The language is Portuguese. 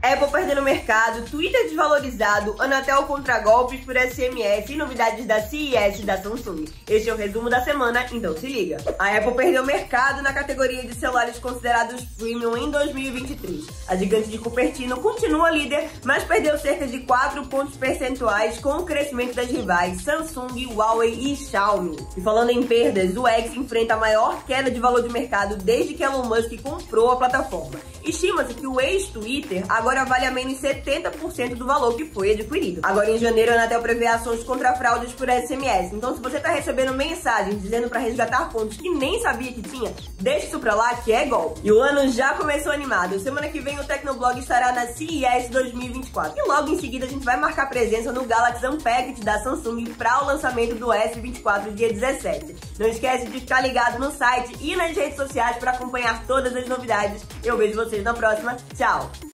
Apple perdendo mercado, Twitter desvalorizado, Anatel contra golpes por SMS e novidades da CES da Samsung. Este é o resumo da semana, então se liga. A Apple perdeu mercado na categoria de celulares considerados premium em 2023. A gigante de Cupertino continua líder, mas perdeu cerca de 4 pontos percentuais com o crescimento das rivais Samsung, Huawei e Xiaomi. E falando em perdas, o X enfrenta a maior queda de valor de mercado desde que Elon Musk comprou a plataforma. Estima-se que o ex-Twitter agora vale a menos 70% do valor que foi adquirido. Agora em janeiro, a Anatel prevê ações contra fraudes por SMS. Então se você tá recebendo mensagens dizendo para resgatar pontos que nem sabia que tinha, deixa isso pra lá que é golpe. E o ano já começou animado. Semana que vem o Tecnoblog estará na CES 2024. E logo em seguida a gente vai marcar presença no Galaxy Unpacked da Samsung para o lançamento do S24 dia 17. Não esquece de ficar ligado no site e nas redes sociais para acompanhar todas as novidades. Eu vejo vocês na próxima. Tchau!